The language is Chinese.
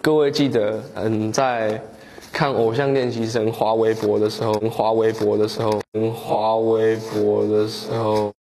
各位记得，在看偶像练习生滑微博的时候，